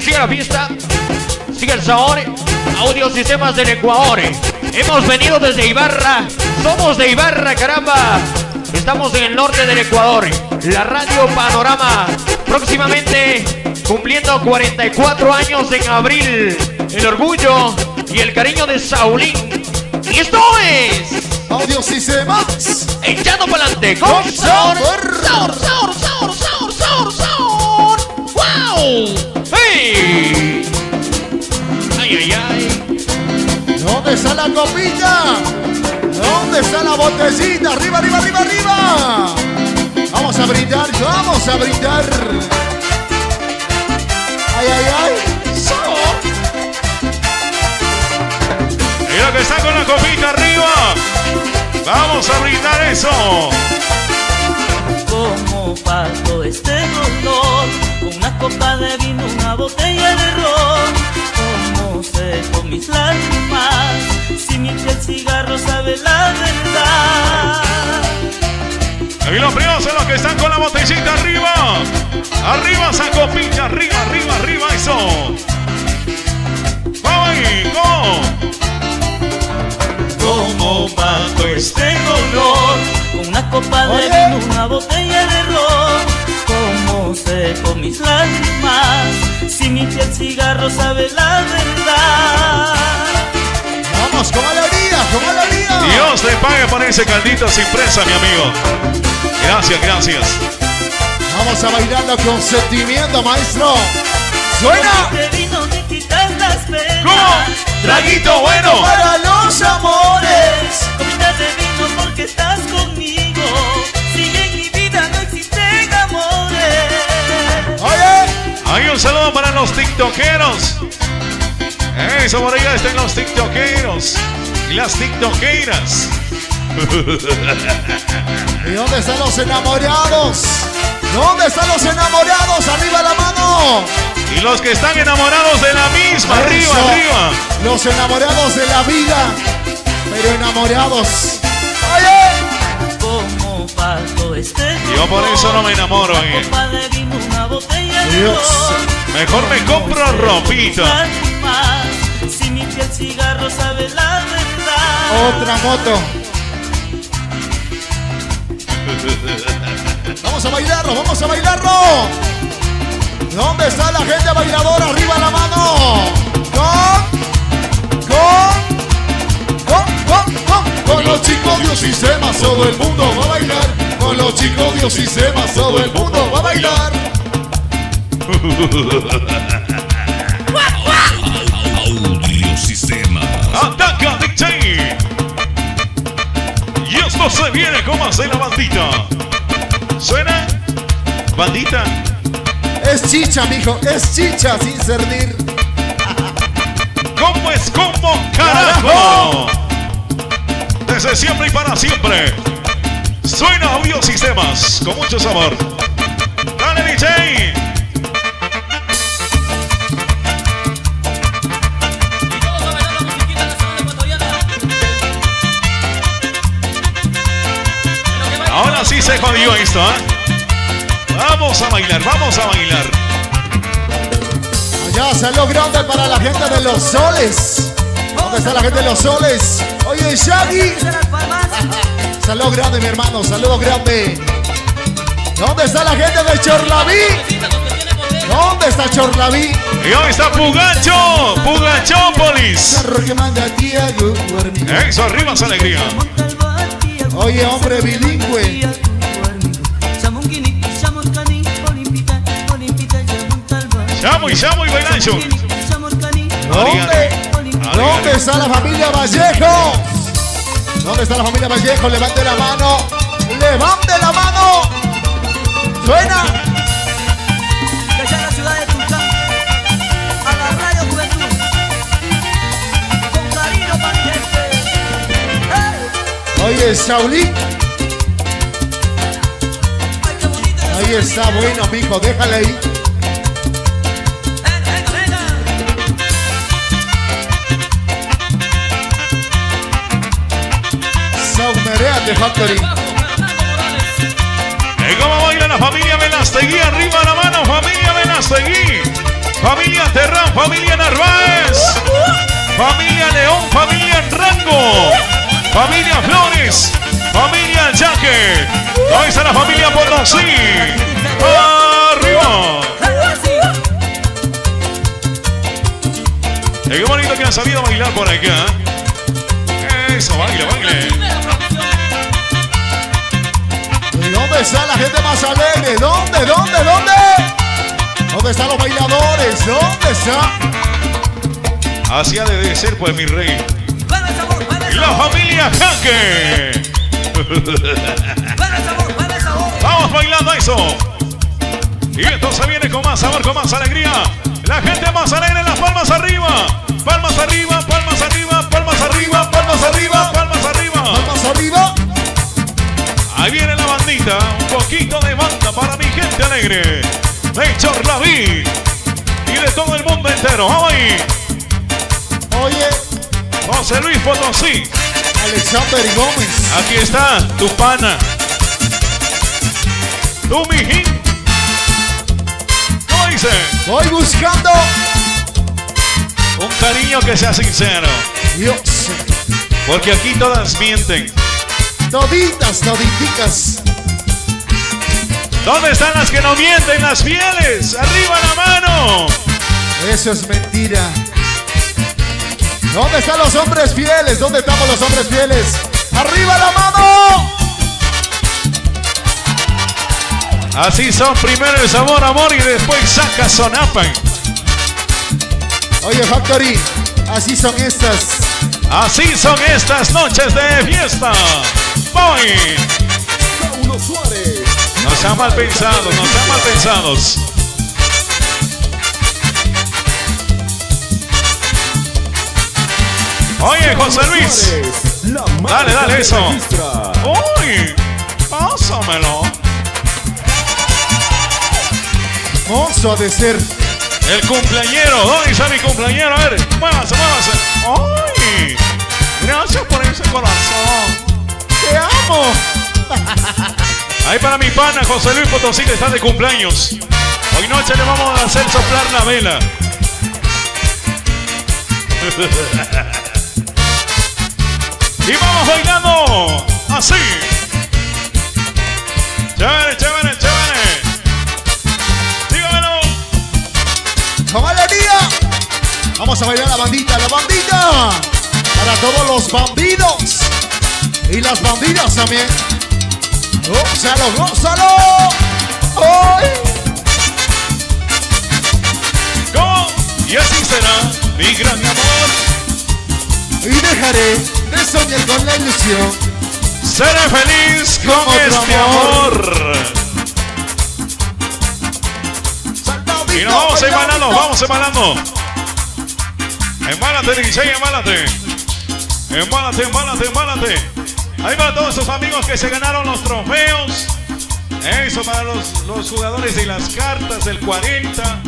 sigue la fiesta, sigue el sabor. Audiosistemas del Ecuador. Hemos venido desde Ibarra. Somos de Ibarra, caramba. Estamos en el norte del Ecuador. La Radio Panorama. Próximamente cumpliendo 44 años en abril. El orgullo y el cariño de Saulín. Y esto es Audiosistemas echando para adelante con sabor. Sabor. ¡Wow! ¡Hey! ¡Ay! ¿Dónde está la copita? ¿Dónde está la botellita? ¡Arriba! Vamos a brindar. ¡Ay! ¡Sabor! Mira que está con la copita arriba. Vamos a brindar eso. Como paso este dolor, con una copa de vino, una botella de ron. Como seco mis lágrimas, si mi piel cigarro sabe la verdad. Y los primos son los que están con la botellita arriba. Arriba esa copita, arriba, eso. Vamos ahí, go. Como mato este dolor, con una copa de vino, una botella de ron. Como seco mis lágrimas, si mi piel cigarro sabe la verdad. Vamos, con alegría. Dios te pague por ese caldito sin presa, mi amigo. Gracias. Vamos a bailarlo con sentimiento, maestro. ¡Suena! Este vino me quitas las penas. ¿Cómo? Traguito bueno. Para los amores. Copitas de vino porque estás conmigo. Si en mi vida no existen amores. Oye. Hay un saludo para los tiktokeros. Eso, por allá están los tiktokeros y las tiktokeras. ¿Y dónde están los enamorados? ¡Arriba la mano! Y los que están enamorados de la misma, Eso. arriba. Los enamorados de la vida, pero enamorados. ¡Oye! Como paso este dolor, Yo por eso no me enamoro, una copa de vino, una botella de Dios. ron. Mejor me compro ropita. Lágrimas, si mi piel cigarro sabe la verdad. Otra moto. Vamos a bailarlo. ¿Dónde está la gente bailadora? Arriba la mano. Con los chicos Diosistemas todo el mundo va a bailar. Con los chicos Diosistemas todo el mundo va a bailar. Audiosistemas. ¡Ataca, DJ! Y esto se viene como hace la bandita. ¿Suena? ¿Bandita? Es chicha, mijo, es chicha sin servir. ¿Cómo es como carajo? Desde siempre y para siempre. Suena Audiosistemas con mucho sabor. ¡Dale, DJ! Ahora sí se jodió esto, ¿eh? Vamos a bailar. Allá, salud grande para la gente de Los Soles. ¿Dónde está la gente de Los Soles? Oye, Shaggy. Salud grande, mi hermano, saludo grande. ¿Dónde está la gente de Chorlaví? ¿Dónde está Chorlaví? Y hoy está Pugachópolis. Eso, arriba esa alegría. Oye, hombre bilingüe. Chamo y bailancho. ¿Dónde está la familia Vallejo? ¿Dónde está la familia Vallejo? Levante la mano. ¡Levante la mano! ¡Suena! Desde la ciudad de Tulcán a la Radio Juventud, con cariño para mi gente. ¡Hey! Oye, Saulín. ¡Ay, qué bonito! Ahí está, bueno, mijo, déjale ahí. Venga. Saumereate Factory. ¿Y cómo baila la familia Velastegui? Arriba la mano, familia Velastegui. Familia Terror. familia León, familia Rango, familia Flores, familia Yaque. Ahí está la familia Potosí. ¡Arriba! Qué bonito que han sabido bailar por acá. Eso, baile, baile. ¿Dónde está la gente más alegre? ¿Dónde? ¿Dónde están los bailadores? ¿Dónde está? Así ha de ser, pues, mi rey. La familia Jaque. Vamos bailando eso. Y entonces viene con más sabor, con más alegría. La gente más alegre, las palmas arriba. Palmas arriba, palmas arriba, palmas arriba, palmas arriba, palmas arriba. Palmas arriba. Ahí viene la bandita. Un poquito de banda para mi gente alegre. De Chorlaví. Y de todo el mundo entero. Vamos ahí. Oye, José Luis Potosí. Alexander Gómez. Aquí está tu pana. Tu mijín. ¿Cómo dice? Voy buscando. Un cariño que sea sincero. Dios. Porque aquí todas mienten. Toditas. ¿Dónde están las que no mienten? Las fieles. Arriba la mano. Eso es mentira. ¿Dónde están los hombres fieles? ¿Dónde estamos los hombres fieles? ¡Arriba la mano! Así son, primero el sabor, amor, y después saca sonapan. Oye, Factory, así son estas. Así son estas noches de fiesta. Voy. Paulo Suárez. No sean mal pensados, no sean mal pensados. Oye, José Luis. Dale, dale eso. Uy, pásamelo. Mozo de ser. El cumpleañero. ¿Dónde está mi cumpleañero? A ver, muévase, muévase. Uy, gracias por ese corazón. ¡Te amo! Ahí para mi pana José Luis Potosí, que está de cumpleaños. Hoy noche le vamos a hacer soplar la vela. Y vamos bailando así. Chévere, chévere, chévere. Dígamelo. ¡Con alegría! Vamos a bailar la bandita, la bandita. Para todos los bandidos. Y las bandidas también. ¡Gózalo, gózalo! ¡Ay! ¿Cómo? Y así será mi gran amor. Y dejaré de soñar con la ilusión. Seré feliz con Otro este amor. Saltadito, Y nos vamos bailando. embalando, vamos embalando. Embálate, DJ, embálate. Embálate, embálate, embálate. Ahí van todos esos amigos que se ganaron los trofeos. Eso para los jugadores de las cartas del 40.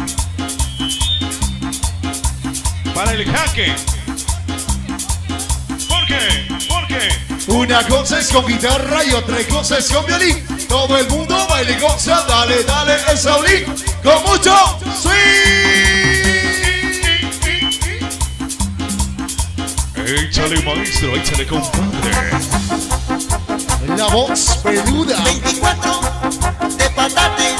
Para el jaque. ¿Por qué? ¿Por qué? Una cosa es con guitarra y otra cosa es con violín. Todo el mundo baila y goza, dale, dale el Saulín. Con mucho swing. Échale, maestro, échale, compadre. La voz peluda. 24 de patate.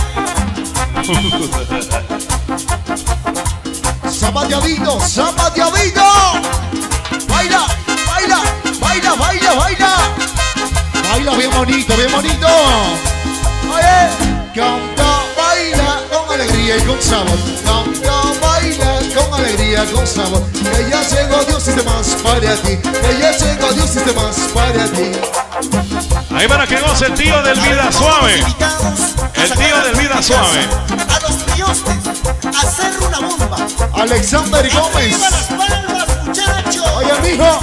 Zapateadito, zapateadito. Baila, baila, baila, baila, baila. Baila bien bonito, bien bonito. Oye, canta, baila con alegría y con sabor. Canta, baila con alegría, con sabor. Que ya llegó Dios y más para ti. Que ya llegó Dios y más para ti. Ahí para que goce el tío del Vida Suave. El tío del Vida Suave. A los dioses, a hacer una bomba. Alexander Gómez. Arriba las palmas, muchachos. Oye, mijo.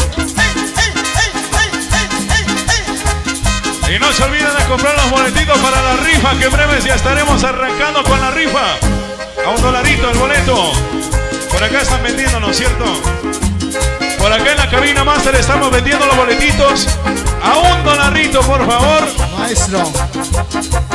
Y no se olviden de comprar los boletitos para la rifa, que en breves ya estaremos arrancando con la rifa. A $1 el boleto. Por acá están vendiendo, ¿no es cierto? Por acá en la cabina máster estamos vendiendo los boletitos a $1, por favor. Maestro,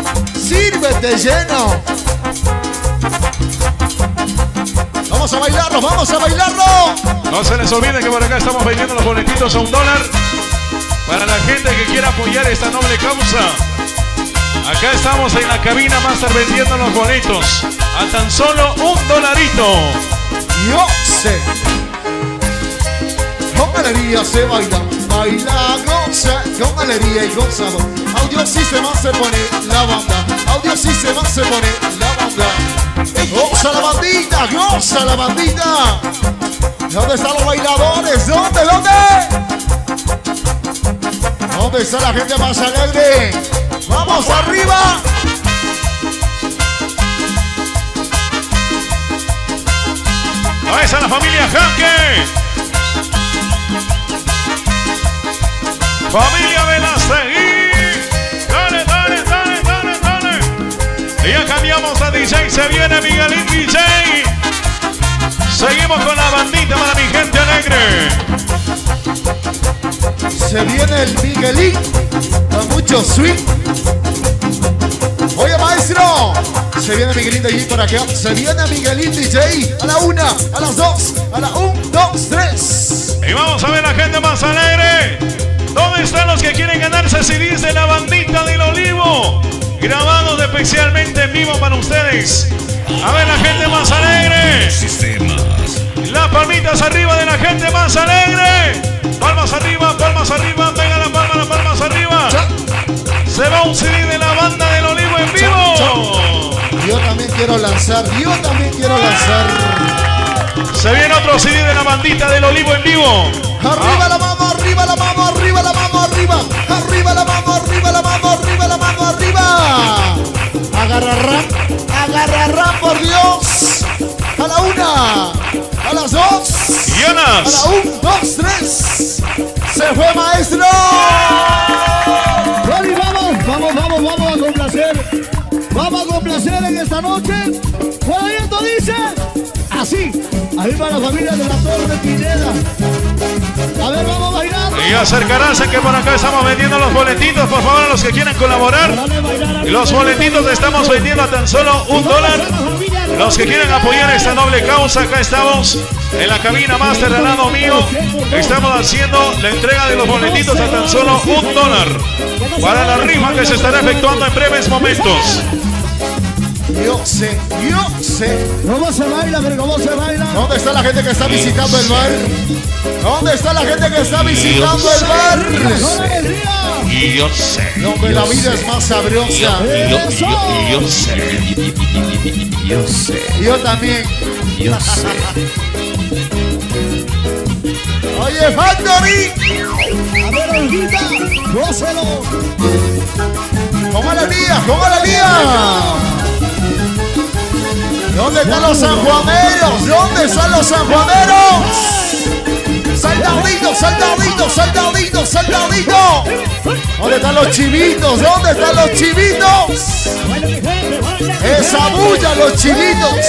sírvete lleno. Vamos a bailar bailarlo, vamos a bailarlo. No se les olvide que por acá estamos vendiendo los boletitos a $1 para la gente que quiera apoyar esta noble causa. Acá estamos en la cabina Master vendiendo los boletos a tan solo $1. Yo sé. Con alegría se baila, baila, goza, con alegría y gozado. Audio Sistema se pone la banda, Audio Sistema se pone la banda. Goza la bandita, goza la bandita. ¿Dónde están los bailadores? ¿Dónde? ¿Dónde está la gente más alegre? ¡Vamos arriba! Ahí está la familia Jaque. Familia Velastegui. Dale. Y ya cambiamos a DJ. Se viene Miguelín DJ. Seguimos con la bandita para mi gente alegre. Se viene el Miguelín. Con mucho swing. Oye, maestro. Se viene Miguelín DJ por acá. Se viene Miguelín DJ. A la 1, a las 2, a la 1, 2, 3. Y vamos a ver la gente más alegre. ¿Dónde están los que quieren ganarse CDs de la bandita del Olivo? Grabados especialmente en vivo para ustedes. A ver la gente más alegre. Las palmitas arriba de la gente más alegre. Palmas arriba, venga la palmas arriba. Se va un CD de la banda del Olivo en vivo. Yo también quiero lanzar. Se viene otro CD de la bandita del Olivo en vivo. Arriba la mano, arriba la mano, arriba la mano, arriba. Arriba la mano, arriba la mano, arriba la mano, arriba. Agarrarán por Dios. A la 1, a las 2. Jonas. A la 1, 2, 3. Se fue, maestro. Bueno, vamos a complacer. Vamos a complacer en esta noche. Por ahí esto dice así. Ahí va la familia de la Torre Pineda. A ver, vamos a bailar. Y acercaránse que por acá estamos vendiendo los boletitos. Por favor, a los que quieren colaborar. Los boletitos estamos vendiendo a tan solo $1. Los que quieren apoyar esta noble causa, acá estamos en la cabina Master al lado mío. Estamos haciendo la entrega de los boletitos a tan solo $1 para la rifa que se estará efectuando en breves momentos. Yo sé. ¿Cómo se baila? ¿Dónde está la gente que está visitando el bar? ¿Dónde está la gente que está visitando el bar? Yo sé. Donde la vida es más sabrosa. Yo sé. Yo también. Yo sé. Oye, Factory. A ver, Olguita, gócelo. ¡Cómo la lía! ¿Dónde están los sanjuaneros? ¿Dónde están los sanjuaneros? ¡Saltadito! ¿Dónde están los chivitos? ¡Esa bulla, los chivitos!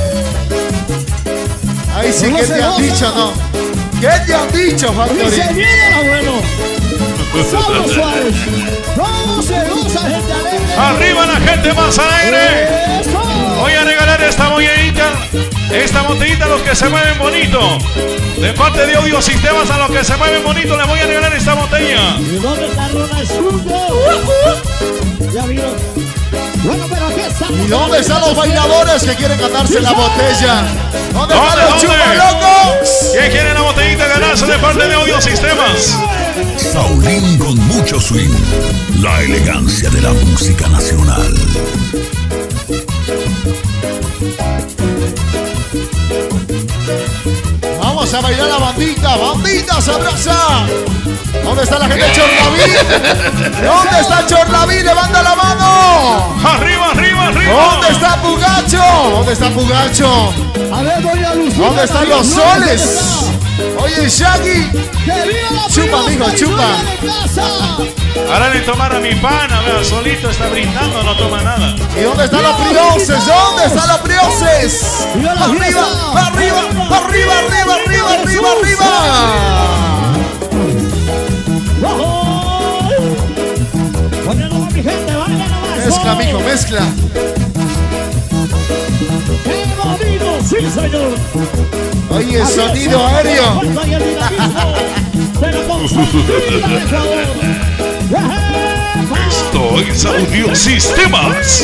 Ahí sí, ¿qué te han dicho, no? ¿Qué te han dicho, Factory? Se viene la bueno. Somos suaves. ¿Cómo se goza, gente alegre? Arriba la gente más alegre. Eso. Voy a regalar esta botellita a los que se mueven bonito. De parte de Audio Sistemas, a los que se mueven bonito les voy a regalar esta botella. ¿Y dónde está Ronald Zurdo? Ya vieron. Bueno, pero aquí estamos. ¿Y dónde están los bailadores que quieren ganarse la botella? ¿Dónde están los chupalocos? ¿Quién quiere la botellita ganarse de parte de Audio Sistemas? Saulín con mucho swing, la elegancia de la música nacional. Vamos a bailar la bandita sabrosa. ¿Dónde está la gente de Chorlaví? ¿Dónde está Chorlaví? Levanta la mano. Arriba. ¿Dónde está Pugacho? A ver, doña Lucía. ¿Dónde están los soles? Oye, Shaggy. Chupa, mijo, chupa. Ahora le tomar a mi pana, vea, solito está brindando, no toma nada. ¿Y dónde están los prioses? ¿Dónde están los prioses? Arriba. Mezcla, mijo, mezcla. ¡Qué bonito! ¡Sí, señor! Oye, sonido aéreo. Esto es Audio Sistemas.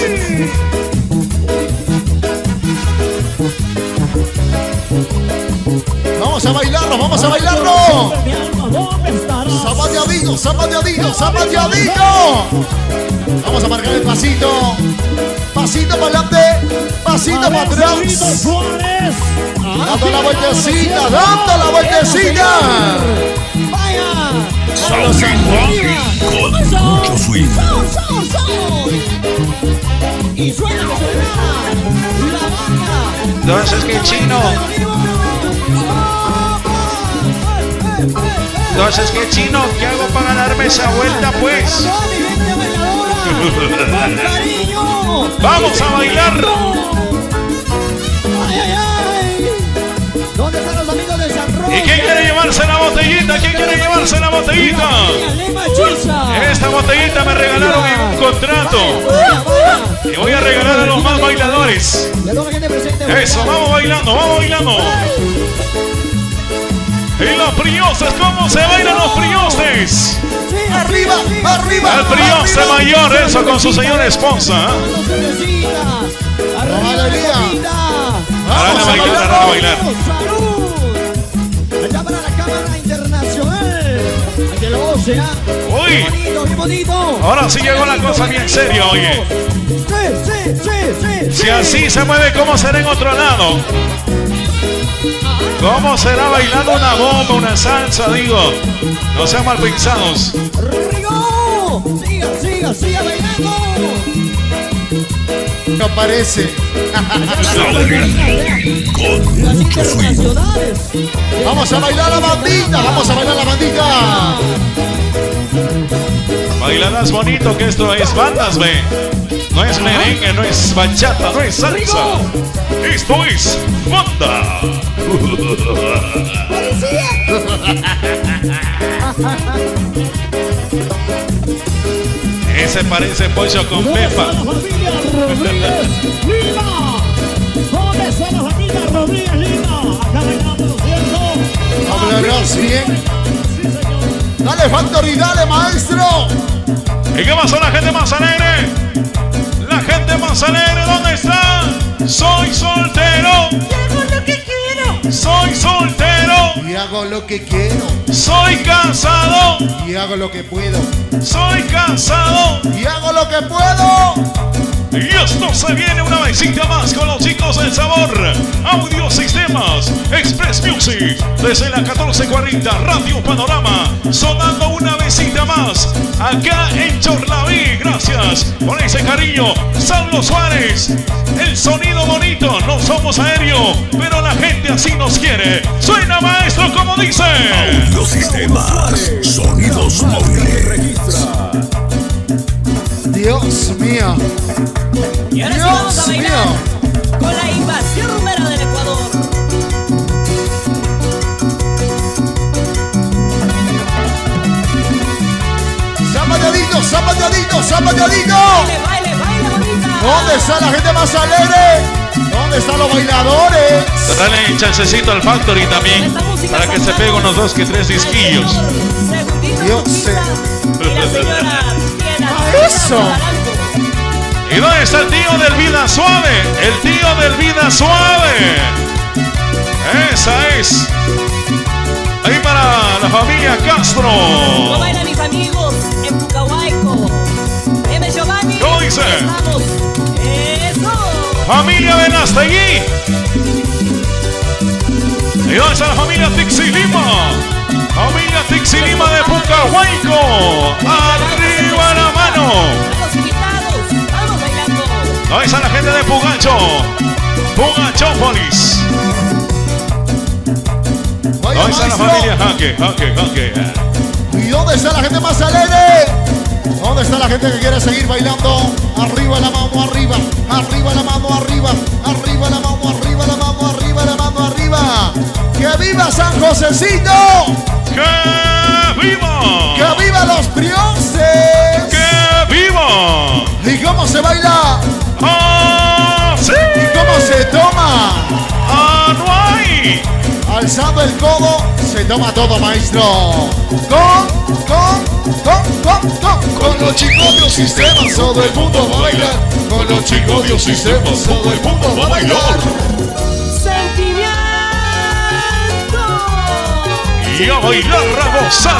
Vamos a bailarlo, vamos a bailarlo. Zapateadito, zapateadito, zapateadito. Vamos a marcar el pasito. Pasito para adelante, pasito para atrás. Dando la vueltecita, dando la vueltecita. Con mucho swing. Y suena, la banda. Entonces, ¿qué chino? Entonces, ¿qué chino? ¿Qué hago para ganarme esa vuelta, pues? ¡Vamos a bailar! ¡Ay, ay, ay! ¿Dónde están los amigos de San Roque? ¿Y quién quiere llevarse la botellita? ¿Quién quiere llevarse la botellita? Esta botellita me regalaron en un contrato. Y voy a regalar a los más bailadores. Eso, vamos bailando, vamos bailando. Y los prioses, ¿cómo se bailan los prioses? Arriba, arriba. El prioste mayor, eso con su señora esposa. Ahora a bailar, ahora a bailar. Allá para la Cámara Internacional. Que lo goce, ¿ah? Uy, Qué bonito. ahora sí llegó la cosa bien seria, oye. Sí. Si así se mueve, ¿cómo será en otro lado? ¿Cómo será bailando una bomba, una salsa? Digo, no sean mal pensados. ¡Rigo! Siga bailando. No parece. Con mucho swing. Vamos a bailar la bandita, vamos a bailar la bandita. Bailarás bonito, que esto es bandas, ve. No es merengue, no es bachata, no es salsa. Esto es banda. Ese parece pollo con pepa. ¿Dónde está la familia Rodríguez Lima? Acá bailamos, ¿cierto? Hablarás bien. Dale, Factory, dale, maestro. ¿Y qué pasó la gente más alegre? La gente más alegre, ¿dónde está? Soy soltero. Soy soltero. Y hago lo que quiero. Soy casado. Y hago lo que puedo. Soy casado. Y hago lo que puedo. Y esto se viene una visita más con los chicos del sabor. Audio Sistemas, Express Music, desde la 1440 Radio Panorama, sonando una visita más acá en Chorlaví. Gracias por ese cariño. Saulo Suárez, el sonido bonito, no somos aéreo, pero la gente así nos quiere. Suena, maestro, como dice. Audio Sistemas, sonidos móviles. Dios mío. Y ahora sí vamos a Dios bailar mío. con la invasión rumera del Ecuador. Zapateadito, zapateadito, zapateadito. Baile bonita. ¿Dónde está la gente más alegre? ¿Dónde están los bailadores? Dale el chancecito al Factory también, para que se pegue unos 2 que 3 disquillos. Dios sé. Y la señora Eso. ¿Y dónde está el tío del Vida Suave? El tío del Vida Suave. Esa es. Ahí para la familia Castro. ¿Cómo bailan mis amigos en Pucahuayco? M. Giovanni. ¿Cómo dice? Estamos. Eso. Familia Benastegui. ¿Y dónde está la familia Tixi Lima? Familia Tixi Lima de Pucahuayco. Arriba la mano. Estamos invitados. Vamos bailando. ¿Dónde está la gente de Pugacho? Pugachópolis. Vaya, ¿Dónde está la maestro. familia Jaque? ¿Y dónde está la gente más alegre? ¿Dónde está la gente que quiere seguir bailando? Arriba la mano, arriba. Arriba la mano, arriba. Arriba la mano, arriba la mano, arriba la mano, arriba. ¡Que viva San Josecito! ¡Que viva! ¡Que viva los prioses! ¡Que viva! ¿Y cómo se baila? ¡Ah, sí! ¿Y cómo se toma? ¡Ah, no hay! alzando el codo, se toma todo, maestro. Con los chicos de un sistema, todo el mundo va a bailar. Con los chicos de un sistema, todo el mundo va a bailar. Sentimiento. Y a bailar, a gozar.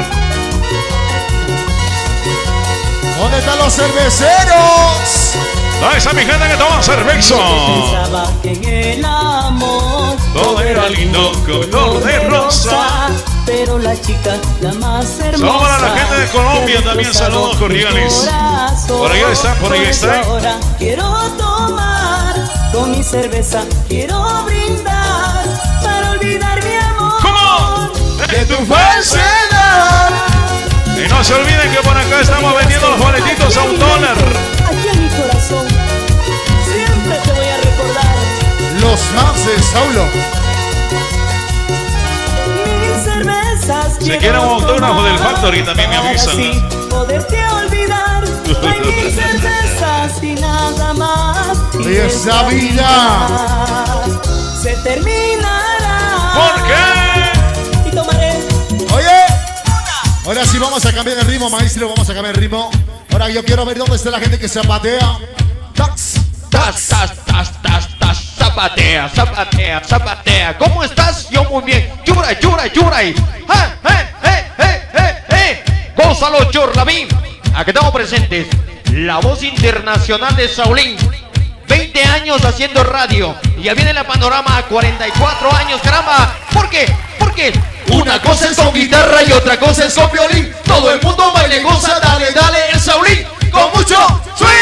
¿Dónde están los cerveceros? ¿Dónde está mi gente que toma cerveza? Pensaba que en el amor todo era lindo, color de rosa. Pero la chica, la más hermosa. Saludos para la gente de Colombia también, saludos cordiales. Por ahí está, por ahí está. Ahora quiero tomar con mi cerveza, quiero brindar para olvidar mi amor. ¿Cómo? De tu falsedad. Y no se olviden que por acá estamos vendiendo los boletitos a $1. Aquí en mi corazón, siempre te voy a recordar. Los Manses, Saulo. Mil cervezas. Si quieren un autógrafo del Factory también me avisan. Así poderte olvidar. Hay mil cervezas y nada más. Y esa vida se terminará. ¿Por qué? Y tomaré. Oye, ahora sí vamos a cambiar el ritmo, maestro. Vamos a cambiar el ritmo. Ahora yo quiero ver dónde está la gente que zapatea. Zapatea, zapatea, zapatea. ¿Cómo estás? Yo muy bien. Yura, yura, yura. Gózalo, Chorlaví. Aquí estamos presentes. La voz internacional de Saulín. 20 años haciendo radio. Y ya viene la panorama a 44 años, caramba. ¿Por qué? Porque una cosa es con guitarra y otra cosa es con violín. Todo el mundo baila y goza, dale, dale, el Saulín. Con mucho swing.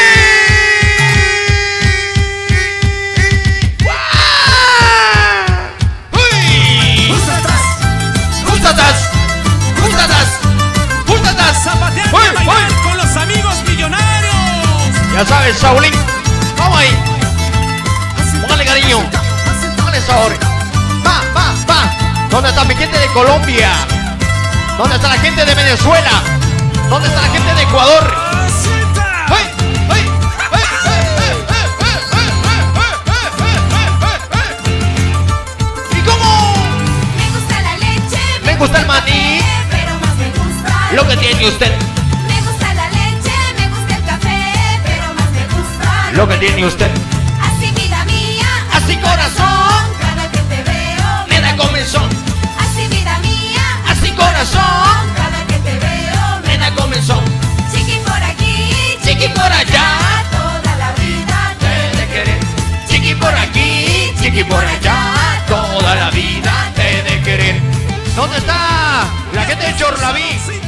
Zapateando y bailar con los amigos millonarios. Ya sabes, Saulín. Vamos ahí. Póngale cariño. Póngale sabor. Va, va, va. ¿Dónde está mi gente de Colombia? ¿Dónde está la gente de Venezuela? ¿Dónde está la gente de Ecuador? ¿Y cómo? Me gusta la leche. Me gusta el maní. Pero más me gusta Lo que tiene usted. Me gusta la leche, me gusta el café, pero más me gusta Lo que tiene usted. Así vida mía, Así corazón. cada que te veo Me da comezón. Así vida mía, Así corazón. cada que te veo Me da comezón. Chiqui por aquí, Chiqui por allá. toda la vida Te de querer. Chiqui por aquí. Chiqui por allá. Toda la vida te de querer. ¿Dónde está la gente de Chorlaví?